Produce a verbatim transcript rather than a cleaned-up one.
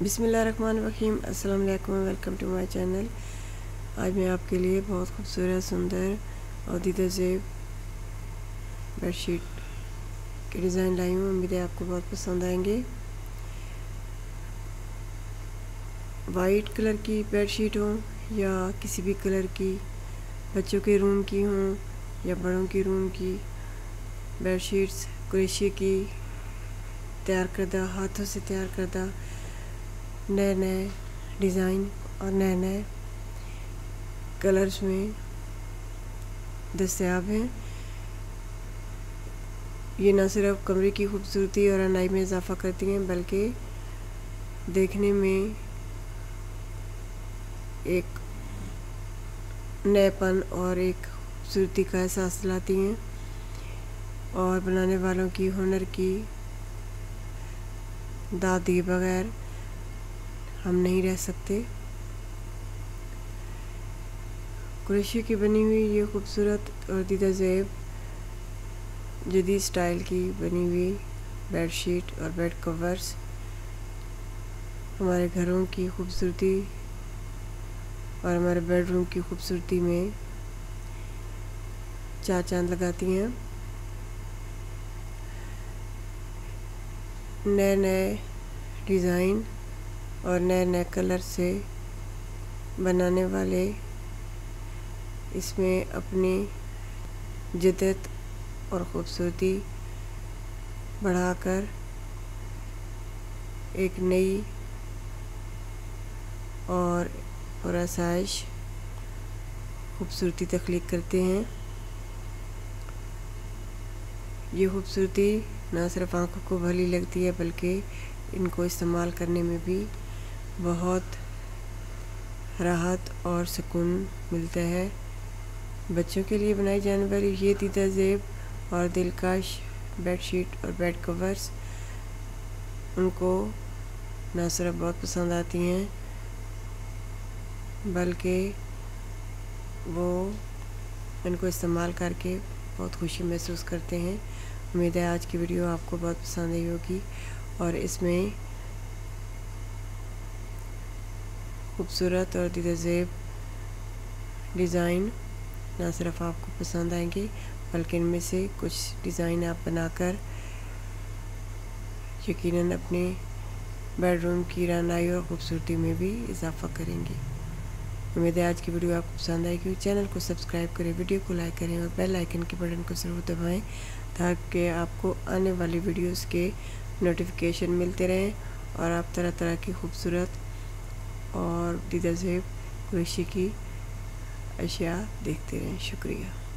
बिस्मिल्लाहिर्रहमानिर्रहीम। अस्सलाम वालेकुम, वेलकम टू माय चैनल। आज मैं आपके लिए बहुत खूबसूरत, सुंदर और दीदा ज़ेब बेडशीट के डिज़ाइन लाई हूँ। उम्मीद है आपको बहुत पसंद आएंगे। वाइट कलर की बेडशीट हो या किसी भी कलर की, बच्चों के रूम की हों या बड़ों की रूम की बेडशीट्स, क्रोशिया की तैयार करदा, हाथों से तैयार करदा नए नए डिज़ाइन और नए नए कलर्स में दस्तयाब हैं। ये न सिर्फ कमरे की खूबसूरती और अनाई में इजाफ़ा करती हैं, बल्कि देखने में एक नएपन और एक खूबसूरती का एहसास दिलाती हैं और बनाने वालों की हुनर की दाद दिए बगैर हम नहीं रह सकते। क्रोशिया की बनी हुई ये खूबसूरत और दीदा ज़ेब जदीद स्टाइल की बनी हुई बेडशीट और बेड कवर्स हमारे घरों की खूबसूरती और हमारे बेडरूम की खूबसूरती में चार चांद लगाती हैं। नए नए डिज़ाइन और नए नए कलर से बनाने वाले इसमें अपनी जिद्दत और ख़ूबसूरती बढ़ाकर एक नई और पुरआसाइश खूबसूरती तख्लीक करते हैं। ये खूबसूरती न सिर्फ आँखों को भली लगती है, बल्कि इनको इस्तेमाल करने में भी बहुत राहत और सुकून मिलता है। बच्चों के लिए बनाई जाने वाली ये दीदा ज़ेब और दिलकश बेडशीट और बेड कवर्स उनको न सिर्फ बहुत पसंद आती हैं, बल्कि वो इनको इस्तेमाल करके बहुत खुशी महसूस करते हैं। उम्मीद है आज की वीडियो आपको बहुत पसंद आई होगी और इसमें खूबसूरत और दीदा ज़ेब डिज़ाइन ना सिर्फ आपको पसंद आएंगे, बल्कि इनमें से कुछ डिज़ाइन आप बनाकर यकीनन अपने बेडरूम की रंगाई और ख़ूबसूरती में भी इजाफ़ा करेंगे। उम्मीद है आज की वीडियो आपको पसंद आएगी। चैनल को सब्सक्राइब करें, वीडियो को लाइक करें और बेल आइकन के बटन को ज़रूर दबाएं ताकि आपको आने वाली वीडियोस के नोटिफिकेशन मिलते रहें और आप तरह तरह की खूबसूरत और दीदा ज़ेब क्रोशिया की अशिया देखते रहें। शुक्रिया।